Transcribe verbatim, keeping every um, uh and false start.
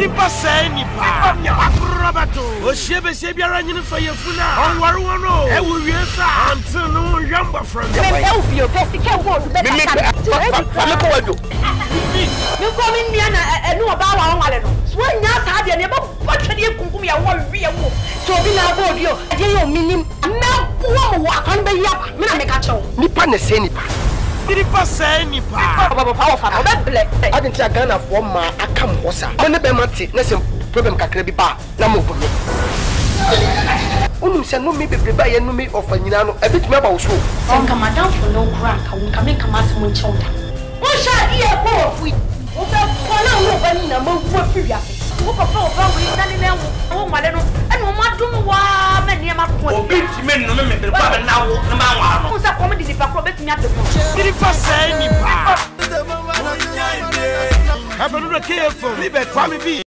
Nnipa say Nnipa. Akorobeto. Oshebe shebiara nyine fa yefuna. Onware wono. E wo wiesa. Until no yamba from. Me help you. Best can go to bed. Me me ko wado. Me ko me mia na enu oba wa onwale no. So nya sa de ne ba twede kunkum ya wo wie wo. So bi na bo dio. Aje yo minim. Na wo wo kan be yaba. Me na me ka chew. Nnipa ne say Nnipa. Nnipa say Nnipa. Baba power fa. Oba black. I didn't see Ghana for ma akam hosa. One be mate na sem problem kakra bi ba na mo bono. Unu se no me be ba ye no me ofa nyina no e bituma ba wo so. Onka madam for no crank wonka me kama se mo nchonda. Wo sha di e ko ofu. Wo be ko na wo ba ni na mo wo fi ase. Wo papa wo ba wo na ni na wo wo male no e no ma dum wa me ne ma ko. Obi ti me no me me ba na wo na ma wa no. Wo sa ko me di Nnipa ko betumi ate mo. Nnipa say Nnipa. Have a look at careful. Libe Kwame B.